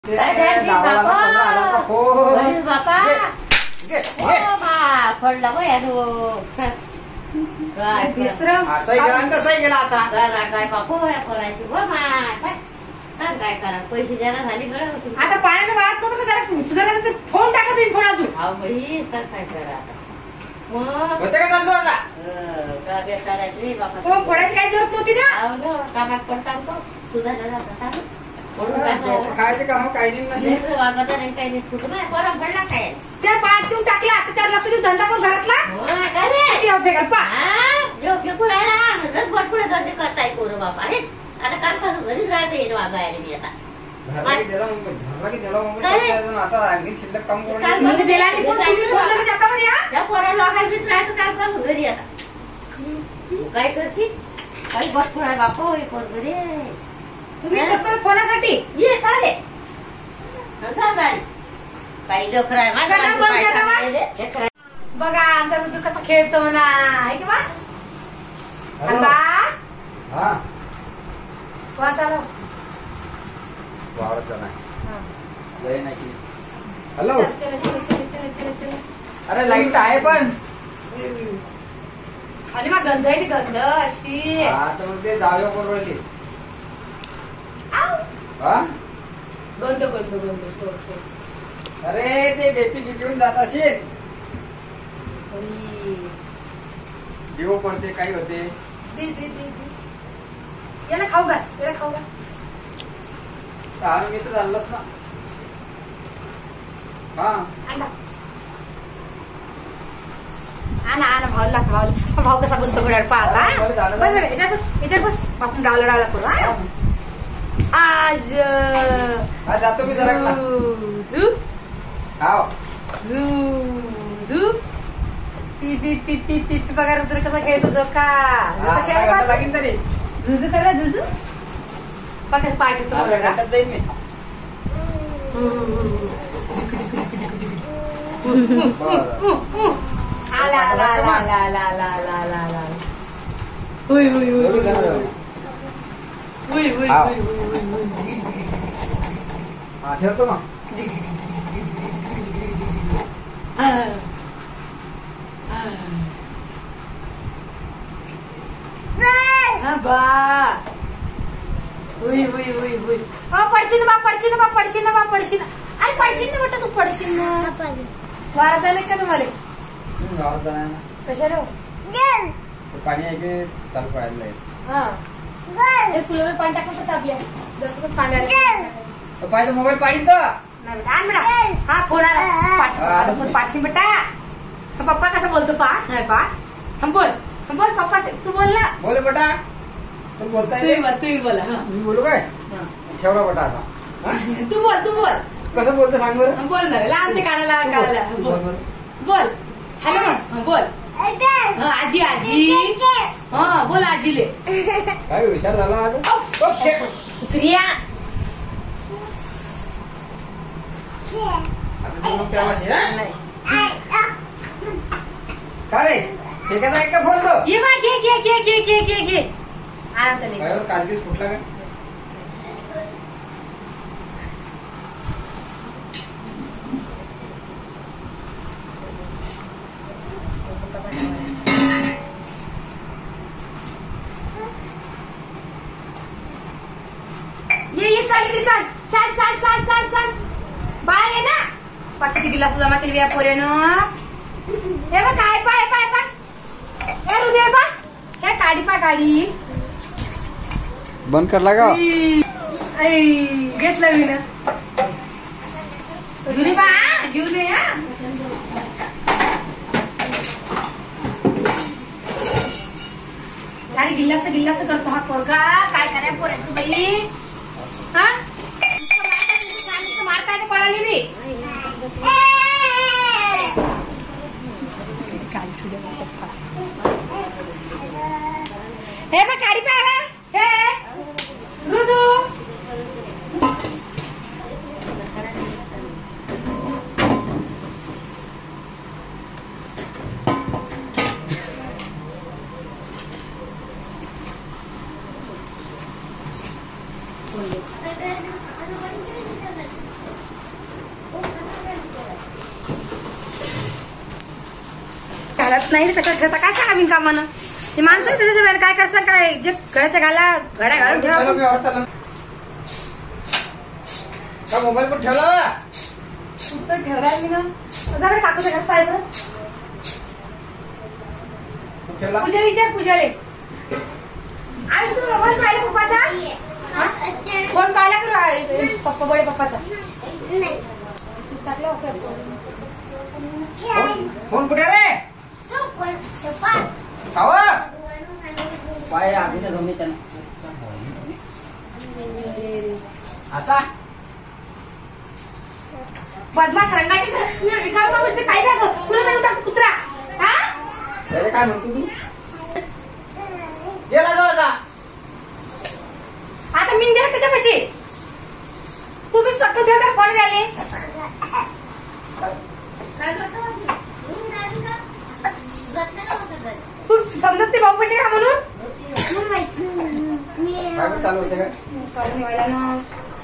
पडला गेला आता काय बापू खोलायची काय करा पैसे द्यायला झाली गरज आता पाण्याच्या बाहेर नव्हतं फोन टाका तुम्ही फोन अजून भाई तर काय करा होते का चालतो आता बेसारायची बाबा फोडायची काही जरूरत नव्हती ना कामात पडता सुधारला जाता खायचे काम काही नाही वागत नाही काही नाही सुट नाही परम पडला काय त्या पाच देऊन टाकला आता 4 लक्ष देऊन धंदा करून घरातला योग्य कुणाला भरपूर धंदे करताय कोर बापा हे आता काम कसं घरीच राहते येईल वागायला मी आता आता आणखी शिल्लक काम करून पोराला वागायचीच राहतो काम कसं घरी आता काय करशील काही भरपूर आहे बापा हे पोर घरी तुम्ही कोणासाठी ये चाले काही डोकरा बघा आमचा ऋतू कसा खेळतो म्हणा आहे की बा कोण चालव हॅलो अरे लाईट आहे पण आणि मग गंध आहे ती गंध अशी ते जाऊया बरोबर गंध गंध गंध अरे ते डेपी घेऊन जात असेल जीव पडते काही होते याला खाऊ का याला खाऊ का मी तर झालंच ना आणा भाऊ लागतो भाऊ कसा बसतो घड्याळ पाहता बस बस आपण डावला डावला करू आज जातो मी जरा बघा रुद्र कसा खेळतो जोका लागेल तरी झुझू करा झुझू बघा पाठ जाईल मी आला आला आला आला आला आला आला आला आला हुई हुई हुई हुई हुई ठेवतो मग पडशील बा पडशील बा पडशील बा पडशील अरे पडशील ना म्हटलं तू पडशील ना वारत आले का तुम्हाला कशाला पाणी आहे की चालू पाहायला तुला पाणी टाकून आपल्या जसं पाणी आलं पाहिजे मोबाईल पाणी तर हा फोन आला फोन पाठशील बेटा पप्पा कसा बोलतो पा नाही पा हम बोल पप्पा तू बोल ना बोले बेटा तू बोलताय तुम्ही बोला मी बोलू काय ठेवला बेटा आता तू बोल कसं बोलतो सांग बरं बोल ना लहानच्या कानाला बोल हॅलो बोल आजी आजी हा बोल आजीले काय हुशार झाला क्रिया काय ठेकायचा आहे का फोन तो ये बा घे कालगीस फुटला का ये चाल बाहेर ये ना पत्ती गिलास जमा केली या पोऱ्यानं हे बघ काय पाय हे हृदय बा हे काढी काढी बंद करला का घेतलं मी ना जुनी बा घेऊ दे सारी गिल्लास करतो हा पोरगा काय कराय पोऱ्याचं बाई हा मारता येते पळाली बी हे बघ काढी पाहा हे मृदू नाही कशात ठेवता काय सांगा बिनकामानं ते माणसं त्याच्या वेळ काय करतात काय जे घड्याच्या घड्या घालून ठेवा मोबाईल पण ठेवला कुठं ठेवलाय मी ना माझ्याकडे काकूच्या घरात पाहिजे पूजा विचार पूजाले आज तू मोबाईल पाहिला पप्पाचा कोण पाहिला का पप्पा बडे पप्पाचा फोन कुठे रे पाय आधीच्या जमिनीच्या आता बदमाश रंगाची रिकामी काय कसं तुला कुत्रा हा अरे काय म्हणतो तू गेला जाऊ आता मी गेला त्याच्यापाशी तुम्ही सगळं ठेवता फोन झाले तू समजत ते भाऊ कशी का म्हणून चालू होते काय चालू व्हायला ना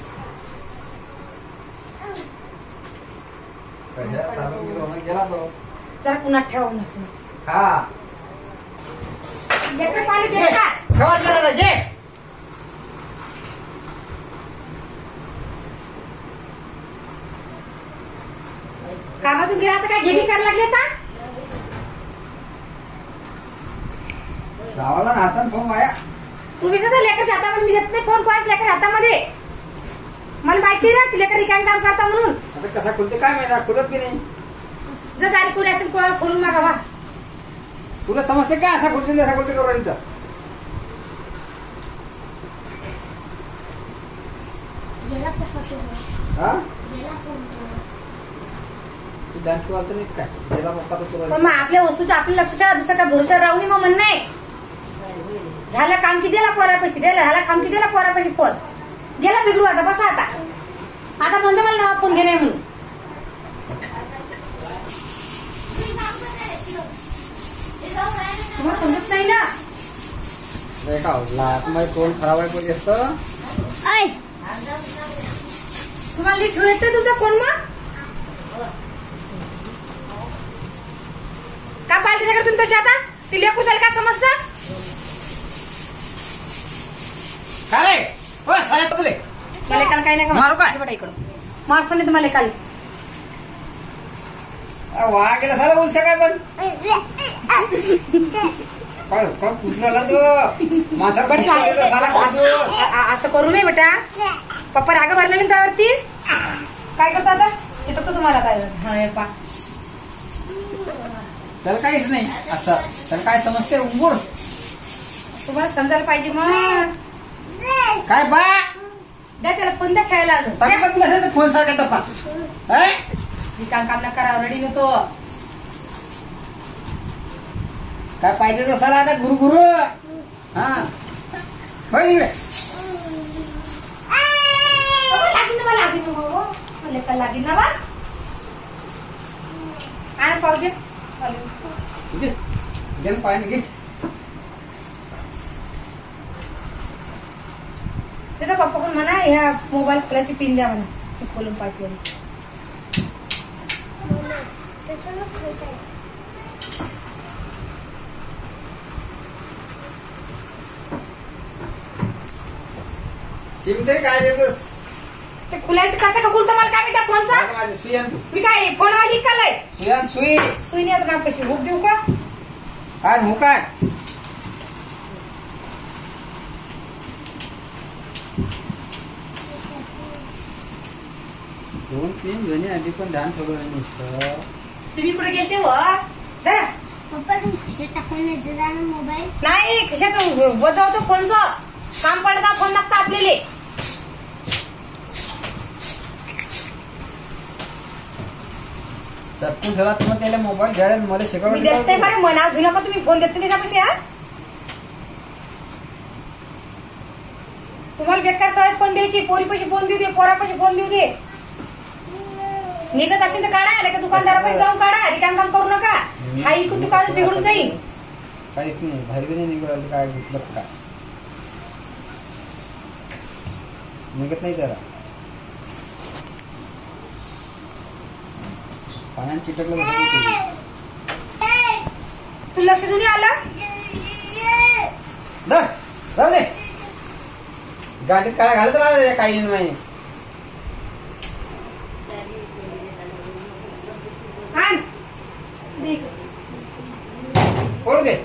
गेला तो जरा पुन्हा ठेवा ना हा पाणी बेकार जे कामातून गेला तर काय घेणी करायला लागले आता गावाला हातात फोन वाया तुम्ही सुद्धा लेकरच्या हातामध्ये मी देत नाही फोन कोणाच लेकर हातामध्ये मला माहिती ना की लेकर रिकाम काम करता म्हणून आता कसा खुलते काय माहिती खुलत की नाही जर तारीख कोणी असेल कोणाला खोलून मागा वा तुला समजते का असा खुलते असा खुलते करू राहिली तर बँक वालत नाही काय गेला पप्पा तर पण मग आपल्या वस्तूचं आपलं लक्ष ठेवा दुसरा भरोसा राहू नये मग म्हणणं आहे झालं काम की दिला पोरापाशी दिला झाला काम की दिला पोरापाशी फोन गेला बिघडू आता बसा आता म्हणजे मला नाव फोन घेणे म्हणून तुम्हाला समजत नाही ना तुम्हाला तोंड खराब आहे कोणी असतं तुम्हाला लिस्ट येतं तुझा फोन मग का पाहिजे त्याच्याकडे तुम्ही तशी आता ती लेकरू झाली का समजतं काय तुले मला काल काही नाही मारू काय इकडं मारसा नाही तुम्हाला काल वा गेला सारा बोलसा काय पण कुठला तो माझा असं करू नये बेटा पप्पा राग भरले ना त्यावरती काय करतो आता येतो का तुम्हाला काय पा त्याला काहीच नाही असं त्याला काय समजते उघड तुम्हाला समजायला पाहिजे मग काय बा द्या त्याला पुन्हा खेळायला अजून तुला फोन सारखा टप्पा काम न करा रेडी नव्हतो काय पाहिजे तो सला आता गुरु गुरु हा लागीन ना लागीन ना लागीन ना बा आणि पाहू दे गेम पाहिजे घे तिथं पप्पा कोण म्हणा ह्या मोबाईल खोलाची पिन द्या म्हणा खोलून पाठवून सिम तरी काय देतोस ते खुलायचं कसं का खुलतं मला काय मी त्या फोनचा माझी सुई आण तू मी काय फोन आली कालाय सुई आण सुई सुईने आता नाव कशी हुक देऊ का काय हो काय दोन तीन जणी आधी पण ध्यान ठेवलं नुसतं तुम्ही कुठे गेलते व जरा पप्पा तुम्ही खिशात टाकून जरा मोबाईल नाही कशात वजवतो फोनचं काम पडता फोन लागतं आपल्याला चटकून ठेवा तुम्हाला त्याला मोबाईल घ्यायला मला मी शिकवलं देते बरं मनाव घेऊ नका तुम्ही फोन देते त्याच्यापाशी हा तुम्हाला बेकार सवय फोन द्यायची पोरीपाशी फोन देऊ दे पोरापाशी फोन देऊ दे निघत असेल तर काढा नाही का दुकानदारापाशी जाऊन काढा रिकाम काम करू नका हा इकून दुकान बिघडून जाईल काहीच नाही बाहेर बी नाही निघून काय घेतलं काय निघत नाही त्याला पाण्यात चिटकलं तू लक्ष देऊन आलं जाऊ दे गाडीत काय घालत राहा काही नाही फोड दे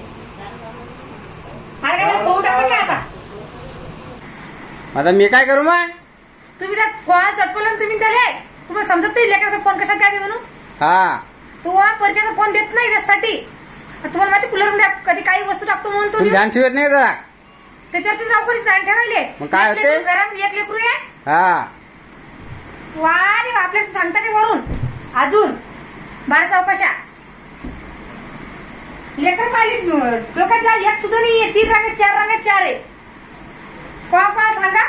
फोन टाकून काय आता आता मी काय करू मग तुम्ही त्या फोन चटकवलं तुम्ही त्याला तुम्हाला समजत नाही लेकराचा फोन कसा द्यावे म्हणून हा तो परिचयाचा फोन देत नाही त्यासाठी तुम्हाला माहिती कूलर कधी काही वस्तू टाकतो म्हणून तुम्ही ध्यान ठेवत नाही जरा त्याच्यावरती चौकडी ध्यान ठेवायले मग काय होते घरात एक लेकरू आहे हा वा रे आपल्याला सांगता ते वरून अजून 12 चौकशा लेकर पाहिजे डोक्यात जा एक सुद्धा नाहीये 3 रंगात 4 रंगात 4 आहे कोणा सांगा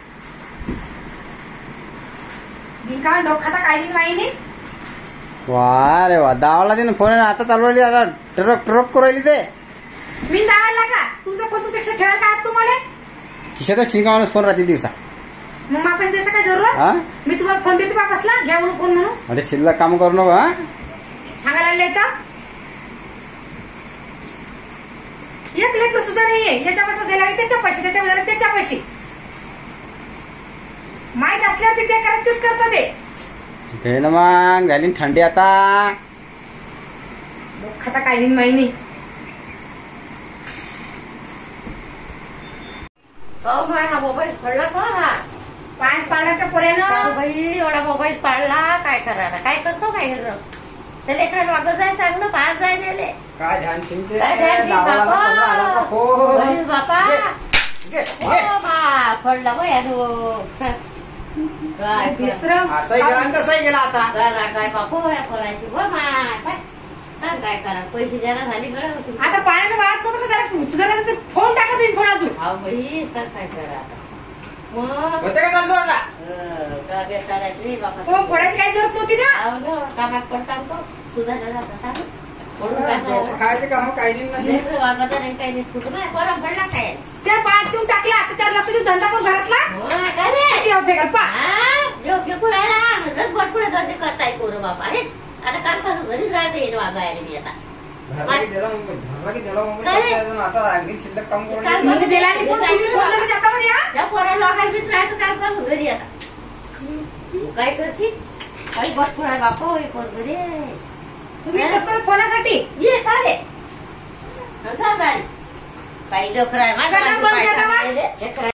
बिनका डोखाता काही नाही वा रे वा दावला तिने फोन आता चालू राहिली आता ट्रक करू राहिली ते मी दावला का तुमचा फोन तुमच्यापेक्षा ठेवायला काय तुम्हाला खिशातच चिंकावूनच फोन राहते दिवसा मग वापस द्यायचं काय जरूर मी तुम्हाला फोन देते वापसला घ्या म्हणून फोन म्हणून म्हणजे शिल्लक काम करू नको हा सांगायला लागले तर एक लेकर सुद्धा नाहीये याच्यापासून द्यायला त्याच्या पैसे त्याच्या बदला त्याच्या पैसे माहीत असल्यावर ते करत तेच करतात ते ना मग घालीन थंडी आता खाता काही नाही माहिती हा मोबाईल पडला का हा पाय पाडला पोऱ्यानं बाई एवढा मोबाईल पाडला काय करायला काय करतो काय त्या लेकराला वागत जाय चांगलं बाहेर जाय नेले काय ध्यान शिंचे बापा पडला बा काय विश्रम तसंही गेला आता काय बापू करायची व माय सांग काय करा पैसे द्यायला झाली बरं आता पाण्यानं वाहत नव्हतं का जरा सुधारला तर फोन टाका तुम्ही फोन अजून हा बाई सर काय करा आता मग होते का चालतो आता करायची बाबा फोडायची काही जरूरत नव्हती ना कामात पडता सुधारला जाता खायचे काम काही नाही वागत नाही काही नाही सुट नाही बरं पडला काय त्या पाच देऊन टाकला आता 4 लक्ष देऊन धंदा करून घरातला बट पुढे धंदे करताय कोर बाबा हे आता कालपासून घरीच राहायचं येईल वागायला मी आता आता आणखी शिल्लक काम करून पोराला वागायला राहायचं कालपासून घरी आता काय करशील काही बट पुढे बापा कोण घरी तुम्ही कोणासाठी ये चालेल काही डोकरा